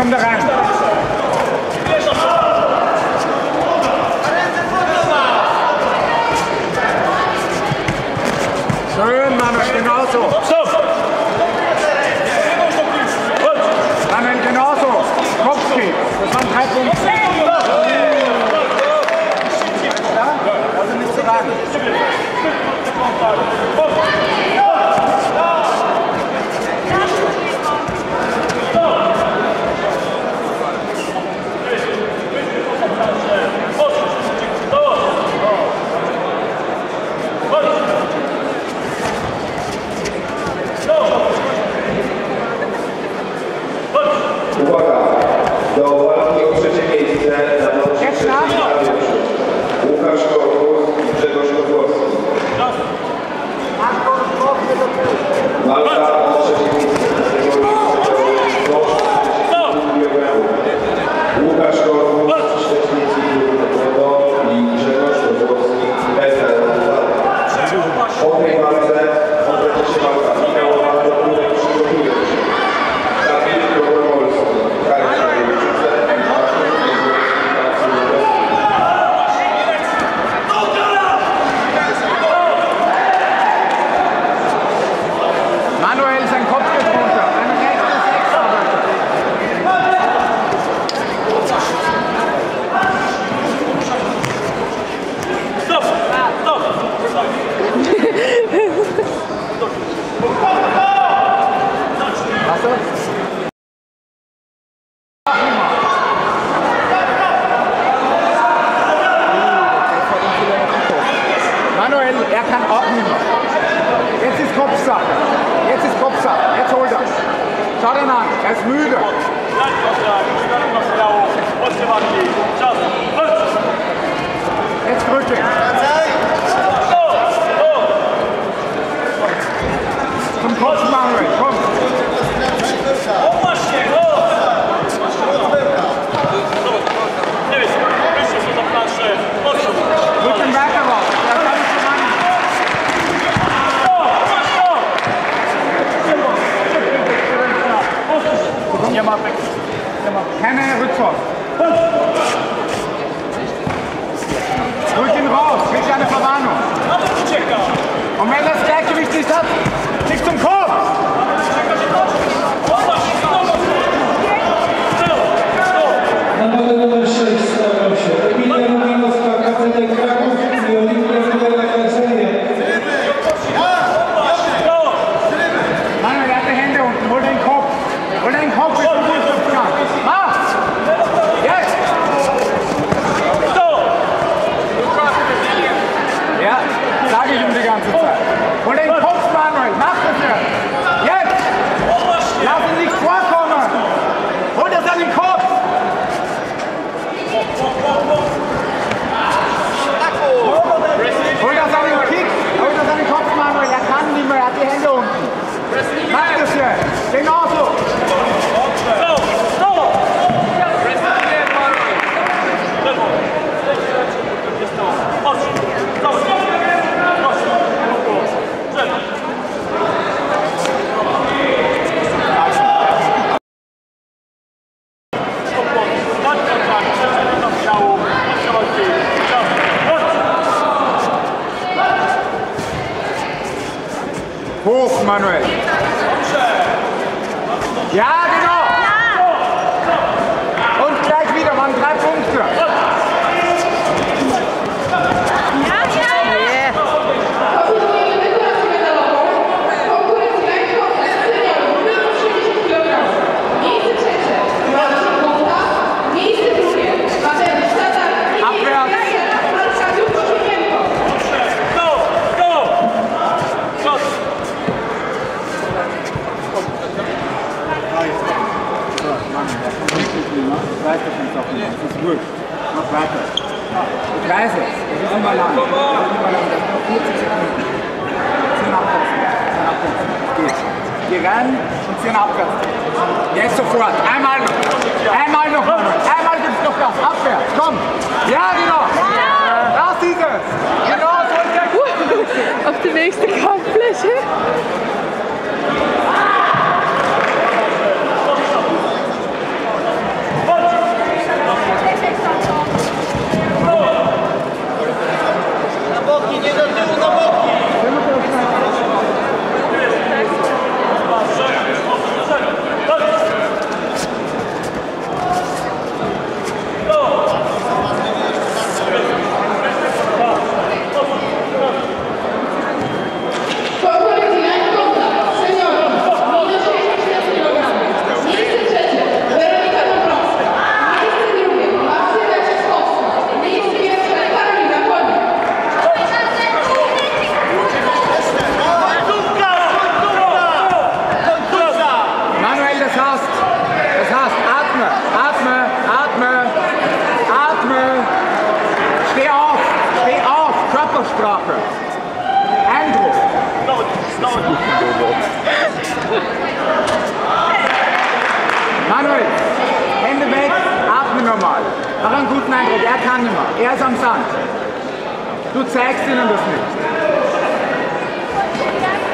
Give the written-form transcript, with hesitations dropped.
komm da rein. Schön, Manuel, genauso. Manuel, genauso. Kopfkick. Das waren 3 Punkte. Ja? Also nicht zu sagen. Manuel, er kann auch nicht mehr. Jetzt ist Kopfsache. Jetzt ist Kopfsache. Jetzt holt er. Schau ihn an. Er ist müde. Jetzt drücken. Zum Kopf, Manuel. Komm. Rücken weiter raus. Keine Rückzug. Drück ihn raus, kriegt eine Verwarnung. Und wenn das Gleichgewicht nicht hat, nicht zum Kopf. Manuel, er hat die Hände unten, hol den Kopf. Hol den Kopf, bis du durchschlüpfen kannst. Mach! Jetzt! Ja, sage ich ihm die ganze Zeit. Hol den Kopf, Manuel, mach das jetzt! Jetzt! Lass ihn nicht vorkommen! Hol das an den Kopf! Hol das an den Kick! Hol das an den Kopf, Manuel, er kann nicht mehr, er hat die Hände unten. Mach das jetzt! Genauso! Hoch, Manuel. Ja, genau. Und gleich wieder, waren 3 Punkte. Mach weiter. Ich weiß es. Das ist immer lang. Das ist noch 40 Sekunden. 10 abwärts. 10 abwärts. Geht. Geh rein und 10 abwärts. Jetzt sofort. Einmal noch. Einmal noch. Einmal gibt's noch Gas. Abwärts. Komm. Ja, genau. Das ist es. Genau so ist der. Auf die nächste Kampffläche. Manuel, Hände weg, atme normal. Mach einen guten Eindruck, er kann nicht mehr. Er ist am Sand. Du zeigst ihnen das nicht.